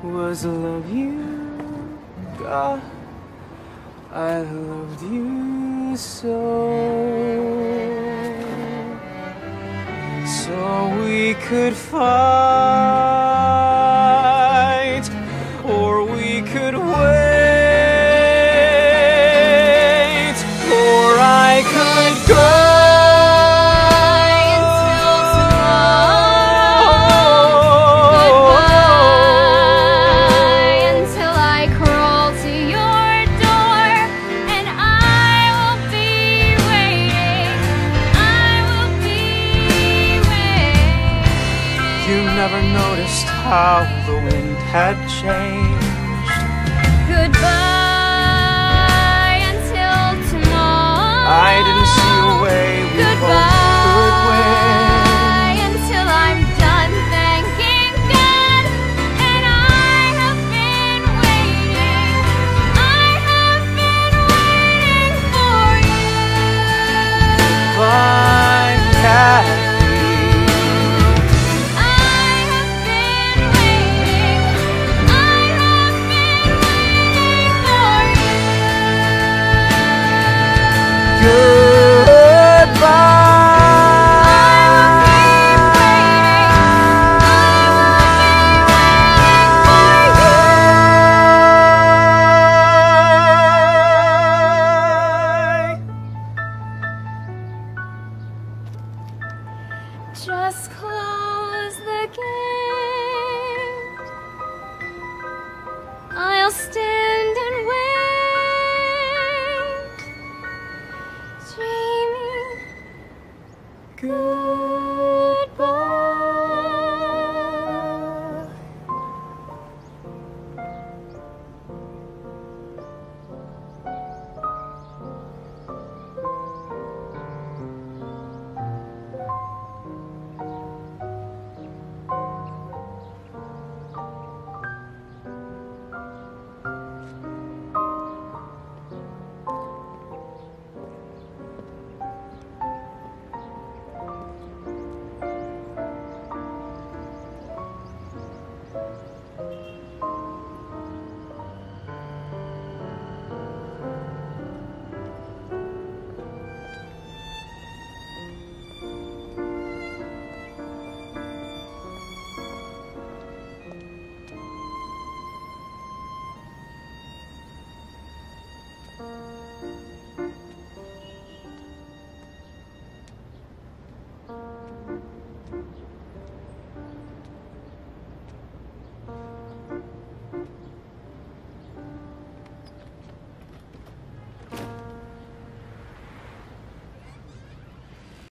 was love you, God. I loved you so we could fight, or we could wait, or I could go until tomorrow. Goodbye until I crawl to your door, and I will be waiting. I will be waiting. You never noticed how the wind had changed. Goodbye until tomorrow. I didn't see a way we both